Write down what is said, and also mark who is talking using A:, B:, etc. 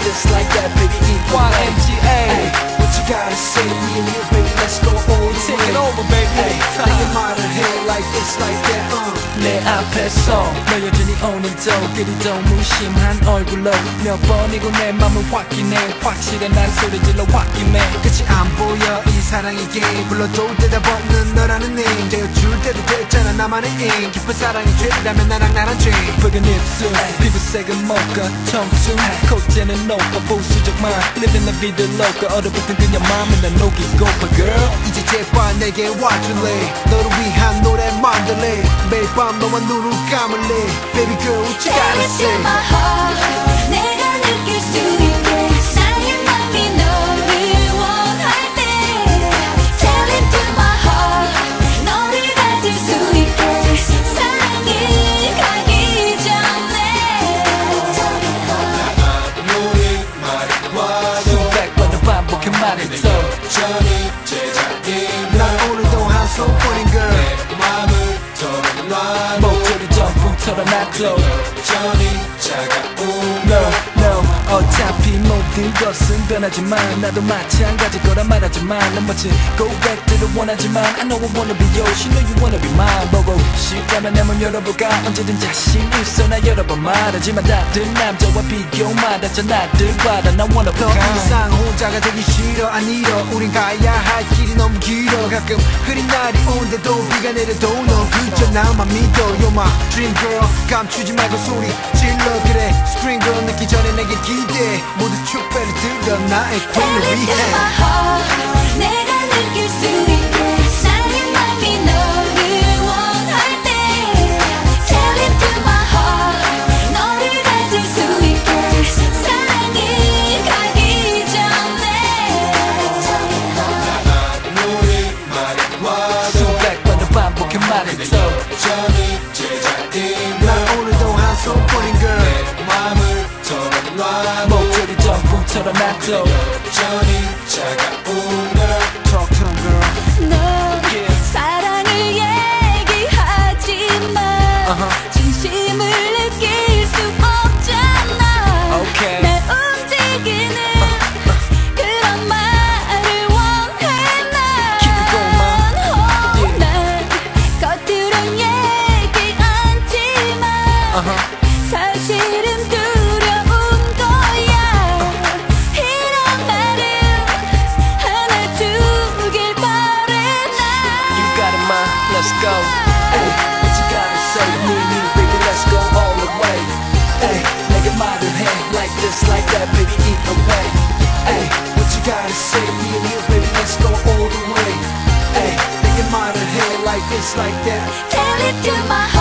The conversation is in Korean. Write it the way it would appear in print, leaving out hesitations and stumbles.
A: this, like that, baby, either way. YMGA. Hey, what you gotta say, me and you, baby, let's go all the way. Take it over, baby. Hey, 내게 말을 해, like this, like that, 내 앞에서 너 여전히 오늘도 그리도 무심한 얼굴로 몇 번이고 내 맘을 확인해. 확실해 난 소리 질러 홧김에
B: 끝이 안 보여 이 사랑의 게임. 불러도 대답 없는 너라는 name. 되어줄 때도 됐잖아 나만의 aim. 깊은 사랑이 죄라면 나랑 나란 죄.
A: 붉은 입술 피부색은 모가 청순 콧대는 높아 보수적만 Living la vida loca 얼어붙은 그녀 맘에 난 녹이 고파 girl.
B: 이제 제발 내게 와줄래. 너를 위한 노래 만들래. 매일 밤 너와 눈을 감을래. Baby girl what you gotta say.
C: my heart 내가 느낄 수 있게 나의 맘이 너를 원할 때 Tell it to my heart 너를 가질 수 있게 사랑이 가기 전에
D: 아무리 말해봐도
A: 수백 번을 반복해 말해도
D: 여전히 제자리.
B: 난 오늘도 한 손뿐인 girl.
D: 내 맘을 털어놔도
A: 목소리 전부 털어놔도
D: 여전히 차가운
A: No 어차피 모든 것은 변하지만 나도 마찬가지 거라 말하지만 난 멋진 go back to the 원하지만 I know I wanna be yours You know you wanna be mine 보고 싶다면 내 문 열어볼까 언제든 자신 있어 나 여러 번 말하지만 다들 남자와 비교 많았잖아 나들과다 나 wanna be
B: 더
A: kind
B: 이상 혼자가 되기 싫어 안 잃어. 우린 가야 할 길이 너무 길어. 가끔 흐린 날이 온데도 비가 내려도 넌 그저 나만 믿어. You're my dream girl. 감추지 말고 소리 질러. 그래 spring girl 늦기 전에 내게 기대. 모두 축배를 들어 나의 queen을
C: Tell it to
B: 위해.
C: my heart 내가 느낄 수 있게 나의 맘이 너를 원할 때 Tell it to my heart 너를 가질 수 있게 사랑이 가기 전에
D: 아무리 말해봐도
A: 수백 번을 반복해 말해도
D: 여전히 제자리.
B: 난 오늘도 한 손뿐인 girl.
D: 내 맘을 털어놔도
A: 목소리 전부 털어놔도
D: 여전히 차가운 girl.
B: Talk to him girl.
C: 너 사랑을 얘기하지만 진심을 느낄 수 없잖아
A: Okay.
C: 날 움직이는 그런 말을 원해
A: Keep it going,
C: 난
A: Yeah.
C: 난 겉으론 얘기 않지만 사실은 두려운 거야 이런 말을 하나 주길 바래
A: You got it, ma. Let's go. Hey, what you gotta say? Me and you, baby, let's go all the way. Hey, 내게 말을 해, like this, like that, baby, either way. Hey, what you gotta say? Me and you, baby, let's go all the way. Hey,
B: 내게 말을 해 like this like that.
C: Tell it to my heart